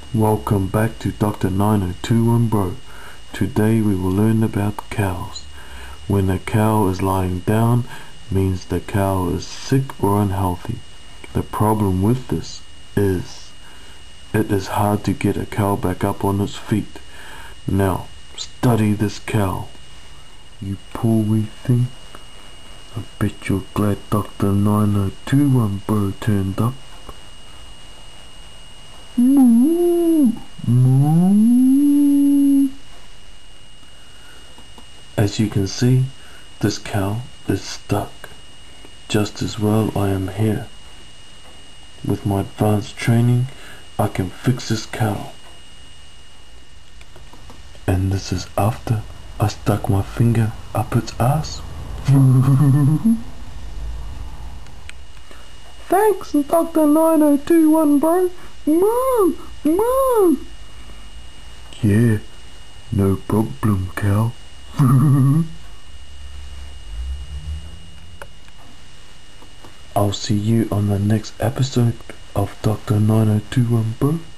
Welcome back to Dr. 9021 Bro. Today we will learn about cows. When a cow is lying down, means the cow is sick or unhealthy. The problem with this is, it is hard to get a cow back up on its feet. Now, study this cow. You poor wee thing. I bet you're glad Dr. 9021 Bro turned up. Moo, moo. As you can see, this cow is stuck. Just as well I am here. With my advanced training, I can fix this cow. And this is after I stuck my finger up its ass. Thanks, Dr. 9021 Bro. Moo! Moo! Yeah, no problem, cow. I'll see you on the next episode of Dr. 9021 Bro.